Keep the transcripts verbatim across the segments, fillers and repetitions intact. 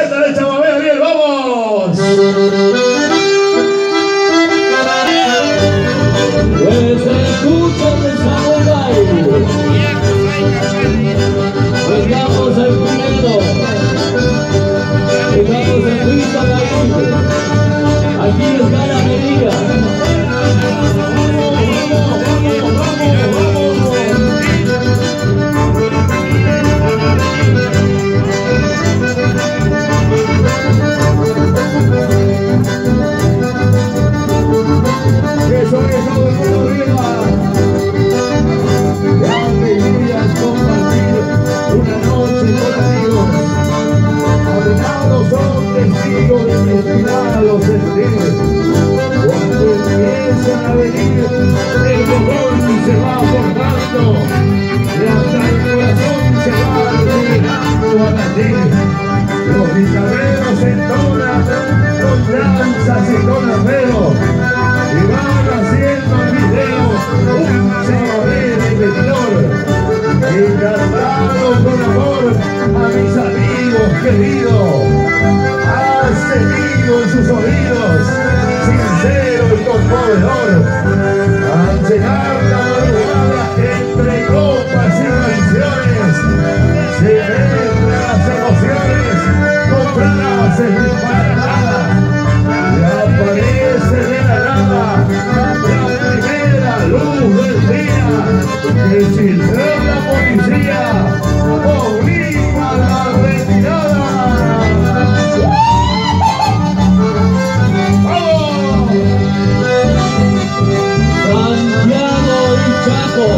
Métale, chamamé, Ariel, vamos. Pues escuchen el samurai. Estamos en primero. Estamos en Vista Bahía. Aquí está la medida. Eso es todo el mundo arriba. La alegría es compartir una noche con amigos. Abogados son testigos de mi estirado sentir. Cuando empiezan a venir, el cojón se va formando y hasta el corazón se va llenando a latir. Los guitarreros entonan con danzas y con arreglos y van haciendo el video un chamamé de flor. Y cantando con amor a mis amigos queridos, hace vivo en sus oídos, sincero y conmovedor. Al llegar la madrugada entre copas y canciones, se mezclan las emociones con frases disparatadas y aparece de la nada la primera luz del día que sin ser la policía obliga a la retirada. ¡Vamos! Santiago y Chaco,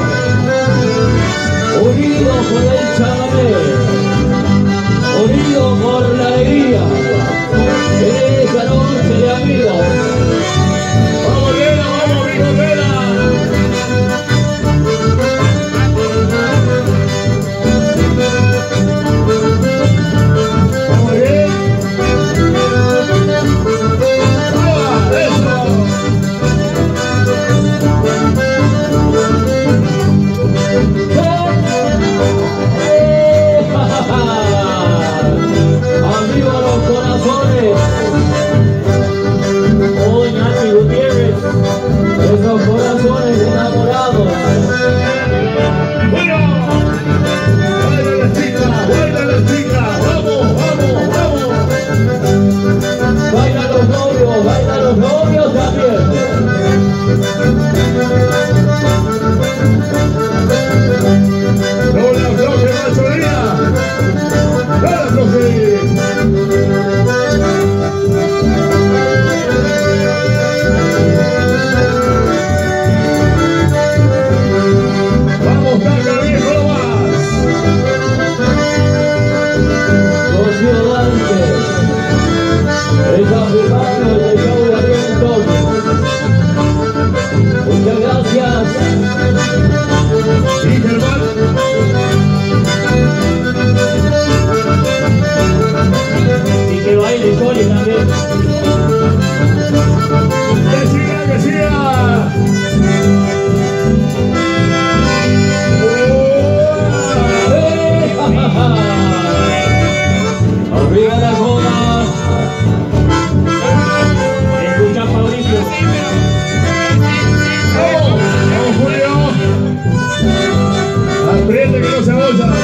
unidos por el chamamé, unidos por la alegría de esa noche de amigos. ¡Vamos, Vela! ¡Vamos, hijo Vela! ¡Vamos bien! ¡Ah, eso! ¡Arriba los corazones! ¡Oh, Nati Gutiérrez! ¡Esos corazones enamorados! ¡Bueno! ¡Baila la chica! ¡Baila la chica! ¡Vamos, vamos, vamos! ¡Bailan los novios! ¡Bailan los novios también! ¡No la afloje, machoría! ¡No la afloje! ¡Vamos, Taca, viejo, no más! Los ciudadanos están firmando el show de Ariel Torres. Muchas gracias. Y Germán. Y que baile Soli también. ¡Que siga, que siga! Arriba la joda. Escucha Mauricio. ¡Vamos! ¡Vamos, Julio! ¡Apriete que no se abolla!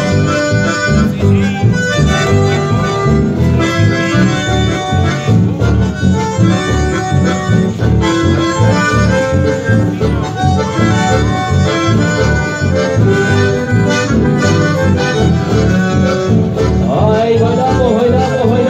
Ay, bailamos, bailamos, bailamos.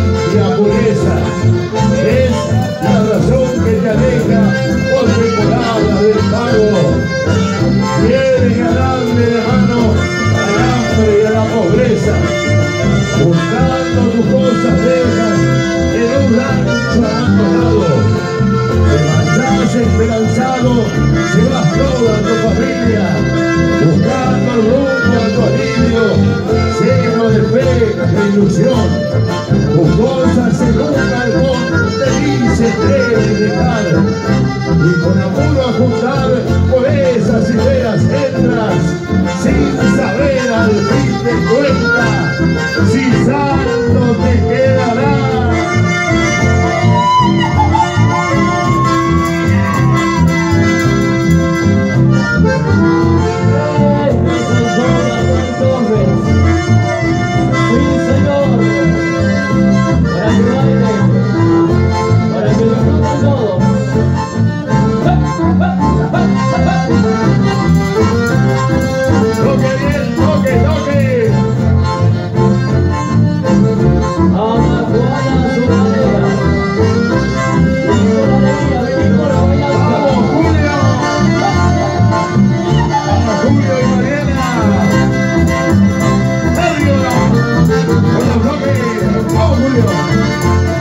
y la pureza. Es la razón que te aleja por temporada del pago. Vienen a darle de mano al hambre y a la pobreza, buscando tus cosas viejas en un rancho abandonado. Te marchas esperanzado, llevas toda tu familia, buscando el rumbo a tu alivio, lleno de fe, de ilusión. Tus cosas en un balcón te dice debes dejar, y con apuro a juntar por esas ideas entras, sin saber al fin de cuentas si saldo te quedará. Julio.